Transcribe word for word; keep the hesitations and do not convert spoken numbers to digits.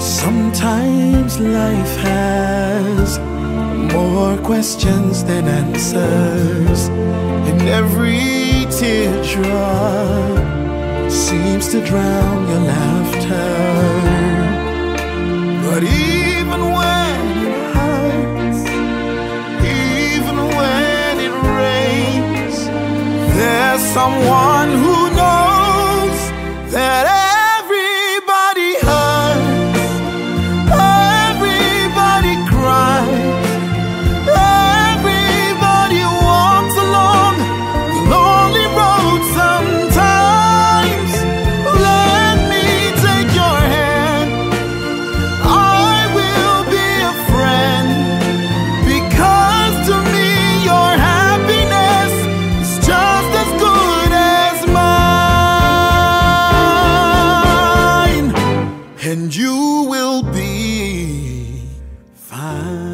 Sometimes life has more questions than answers, and every teardrop seems to drown your laughter. But even when it hurts, even when it rains, there's someone who knows that everybody hurts, everybody cries, everybody walks along the lonely road sometimes. Let me take your hand, I will be a friend, because to me your happiness is just as good as mine, and you will be fine.